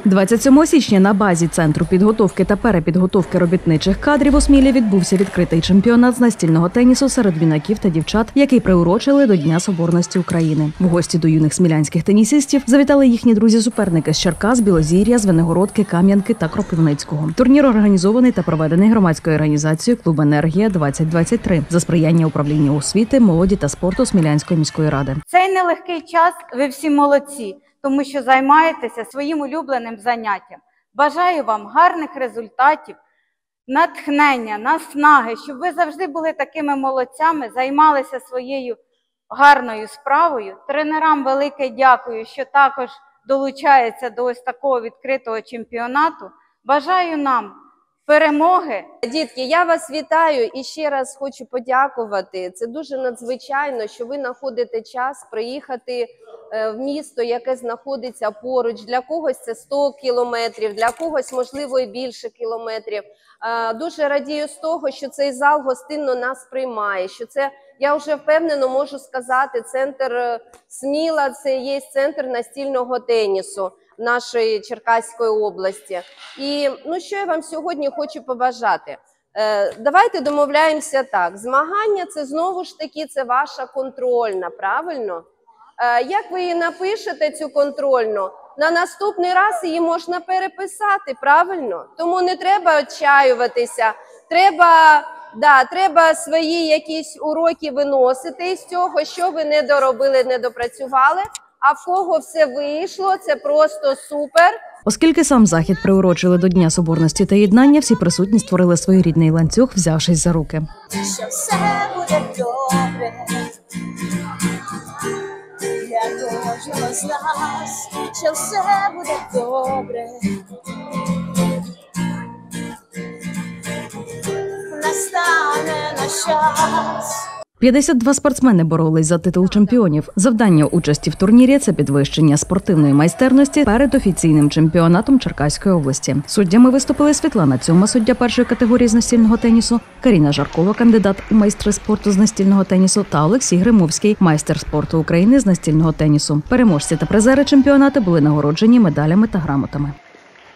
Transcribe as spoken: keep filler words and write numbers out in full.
двадцять сьомого січня на базі Центру підготовки та перепідготовки робітничих кадрів у Смілі відбувся відкритий чемпіонат з настільного тенісу серед юнаків та дівчат, який приурочили до Дня Соборності України. В гості до юних смілянських тенісистів завітали їхні друзі-суперники з Черкас, Білозір'я, Звенигородки, Кам'янки та Кропивницького. Турнір організований та проведений громадською організацією «Клуб Енергія двадцять двадцять три» за сприяння управління освіти, молоді та спорту Смілянської міської ради. Цей нелегкий час ви всі молодці, тому що займаєтеся своїм улюбленим заняттям. Бажаю вам гарних результатів, натхнення, наснаги, щоб ви завжди були такими молодцями, займалися своєю гарною справою. Тренерам велике дякую, що також долучаються до ось такого відкритого чемпіонату. Бажаю нам перемоги. Дітки, я вас вітаю і ще раз хочу подякувати. Це дуже надзвичайно, що ви знаходите час приїхати в місто, яке знаходиться поруч. Для когось це сто кілометрів, для когось, можливо, і більше кілометрів. Дуже радію з того, що цей зал гостинно нас приймає, що це, я вже впевнено можу сказати, центр Сміла, це є центр настільного тенісу нашої Черкаської області. І ну, що я вам сьогодні хочу побажати? Е, давайте домовляємося так. Змагання – це знову ж таки це ваша контрольна, правильно? Е, як ви її напишете, цю контрольну, на наступний раз її можна переписати, правильно? Тому не треба відчаюватися, треба, да, треба свої якісь уроки виносити із цього, що ви не доробили, не допрацювали. А в кого все вийшло, це просто супер. Оскільки сам захід приурочили до Дня Соборності та єднання, всі присутні створили своєрідний ланцюг, взявшись за руки. Що все буде добре для кожного з нас, що все буде добре. Настане наш час. п'ятдесят два спортсмени боролись за титул чемпіонів. Завдання участі в турнірі – це підвищення спортивної майстерності перед офіційним чемпіонатом Черкаської області. Суддями виступили Світлана Цьома, суддя першої категорії з настільного тенісу, Каріна Жаркова, кандидат у майстри спорту з настільного тенісу, та Олексій Гримовський, майстер спорту України з настільного тенісу. Переможці та призери чемпіонату були нагороджені медалями та грамотами.